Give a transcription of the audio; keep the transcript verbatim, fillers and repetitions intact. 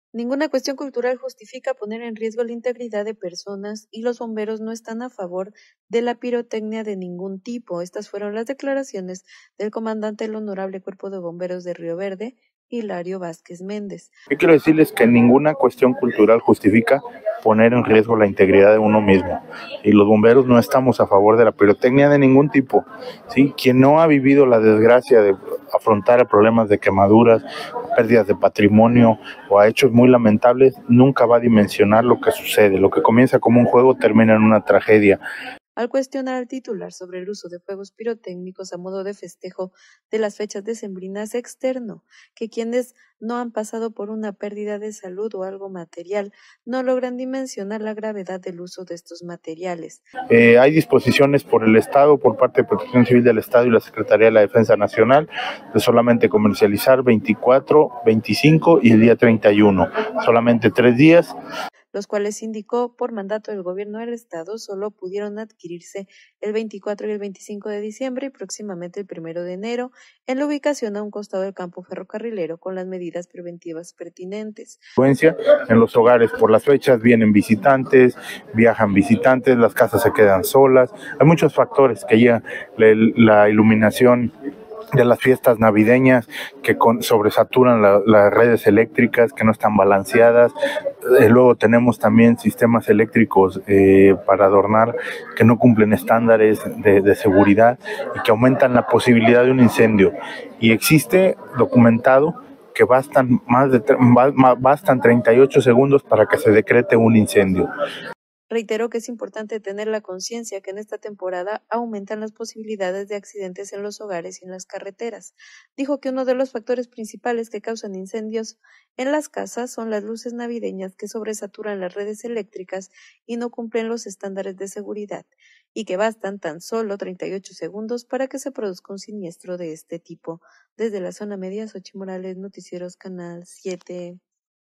Ninguna cuestión cultural justifica poner en riesgo la integridad de personas y los bomberos no están a favor de la pirotecnia de ningún tipo. Estas fueron las declaraciones del comandante del Honorable Cuerpo de Bomberos de Río Verde, Hilario Vázquez Méndez. Yo quiero decirles que ninguna cuestión cultural justifica poner en riesgo la integridad de uno mismo. Y los bomberos no estamos a favor de la pirotecnia de ningún tipo, ¿sí? Quien no ha vivido la desgracia de afrontar problemas de quemaduras, pérdidas de patrimonio o a hechos muy lamentables, nunca va a dimensionar lo que sucede. Lo que comienza como un juego termina en una tragedia. Al cuestionar al titular sobre el uso de fuegos pirotécnicos a modo de festejo de las fechas decembrinas, externó que quienes no han pasado por una pérdida de salud o algo material no logran dimensionar la gravedad del uso de estos materiales. Eh, hay disposiciones por el Estado, por parte de Protección Civil del Estado y la Secretaría de la Defensa Nacional, de solamente comercializar veinticuatro, veinticinco y el día treinta y uno, solamente tres días. Los cuales indicó por mandato del gobierno del estado solo pudieron adquirirse el veinticuatro y el veinticinco de diciembre y próximamente el primero de enero en la ubicación a un costado del campo ferrocarrilero con las medidas preventivas pertinentes. En los hogares por las fechas vienen visitantes, viajan visitantes, las casas se quedan solas, hay muchos factores que llegan, la iluminación de las fiestas navideñas que con, sobresaturan la, las redes eléctricas que no están balanceadas. Eh, luego tenemos también sistemas eléctricos eh, para adornar que no cumplen estándares de, de seguridad y que aumentan la posibilidad de un incendio. Y existe documentado que bastan, más de, bastan treinta y ocho segundos para que se decrete un incendio. Reiteró que es importante tener la conciencia que en esta temporada aumentan las posibilidades de accidentes en los hogares y en las carreteras. Dijo que uno de los factores principales que causan incendios en las casas son las luces navideñas que sobresaturan las redes eléctricas y no cumplen los estándares de seguridad, y que bastan tan solo treinta y ocho segundos para que se produzca un siniestro de este tipo. Desde la zona media, Xochitl Morales, Noticieros Canal siete.